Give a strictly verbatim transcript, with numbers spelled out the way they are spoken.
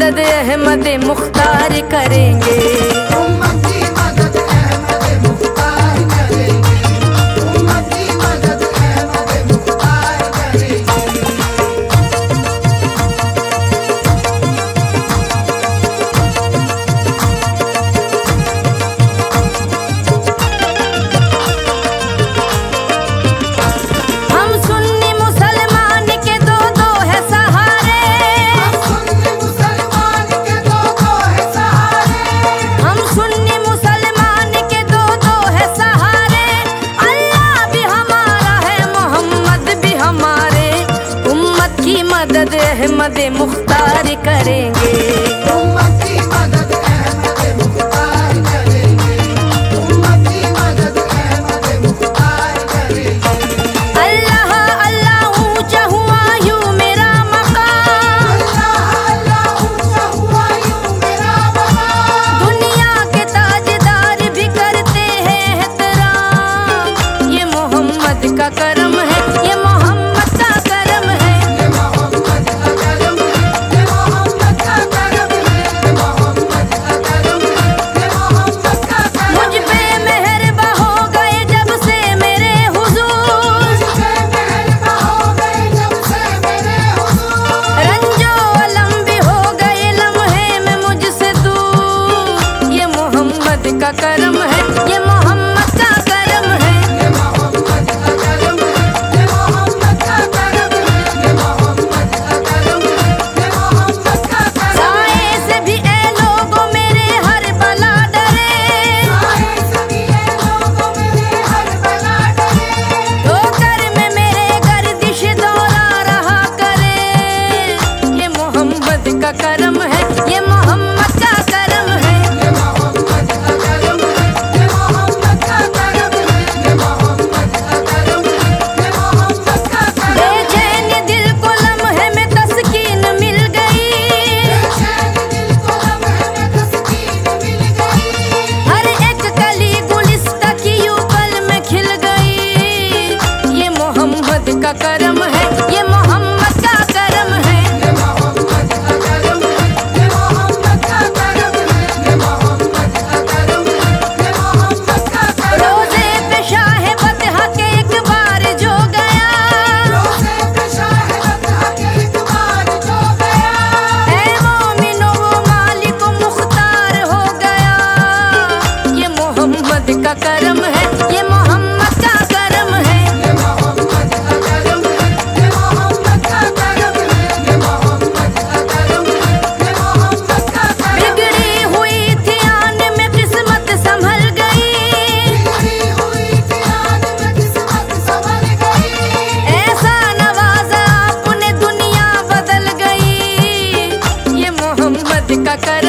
मदद अहमद मुख्तार करेंगे। उम्मत की मदद अहमद मुख्तार करेंगे। उम्मत की मदद अहमद मुख्तार करेंगे। हम सुन्नी मुसलमान के दो दो है सहारे। हम सुन्नी मुसलमान के दो दो है सहारे। हम सुन्नी मुसलमान के दो दो है सहारे। अल्लाह भी हमारा है, मोहम्मद भी हमारे। उम्मत की मदद अहमद मुख्तार करेंगे। उम्मत की मदद अहमद मुख्तार करेंगे। उम्मत की मदद अहमद मुख्तार करेंगे। अल्लाह अल्लाह ऊंचा हुआ यूं मेरा मकाम। अल्लाह अल्लाह ऊंचा हुआ यूं मेरा मकाम। दुनिया के ताजदार भी करते हैं एहतराम। ये मोहम्मद का करम है, ये मोहम्मद का करम है। ये मोहम्मद का करम है। ये मोहम्मद का करम है। ये मोहम्मद का करम है। ये मोहम्मद का करम है। मुझ पे मेहरबा हो गए जब से मेरे हुजूर। मुझ पे मेहरबा हो गए जब से मेरे हुजूर। रंजो अलम भी हो गए लम्हे में मुझसे दूर। ये मोहम्मद का करम है, ये मोहम्मद का करम है। ये मोहम्मद का करम है। ये मोहम्मद का करम है। ये मोहम्मद का करम है। ये मोहम्मद का करम है। साए से भी ए लोगों मेरे हर बला डरे। साए सभी ये लोगों मेरे हर बला डरे। ठोकर में मेरे गर्दिश दौरा रहा करे। ये मोहम्मद का करम है, ये मोहम्मद का करम है। ये मोहम्मद का करम है। ये मोहम्मद का करम है। ये मोहम्मद का करम है। ये मोहम्मद का करम है। बेचैन दिल को लम्हे में तस्कीन मिल गई। बेचैन दिल को लम्हे में तस्कीन मिल गई। हर एक कली गुलिस्ता की यूं पल में खिल गई। ये मोहम्मद का करम है, ये मोहम्मद का करम है। ये मोहम्मद का करम है। ये मोहम्मद का करम है। ये मोहम्मद का करम है। ये मोहम्मद का करम है। रोज़े पे शाह बतहा के एक बार जो गया। रोज़े पे शाह बतहा के एक बार जो गया। ऐ मोमिनो वो मालिक मुख्तार हो गया। ये मोहम्मद का करम है, ये मोहम्मद का करम है। ये मोहम्मद का करम है। ये मोहम्मद का करम है। ये मोहम्मद का करम है। ये मोहम्मद का करम है। बिगड़ी हुई थी आन में किस्मत संभल गई। बिगड़ी हुई थी आन में किस्मत संभल गई। ऐसा नवाजा आपने दुनिया बदल गई। ये मोहम्मद का करम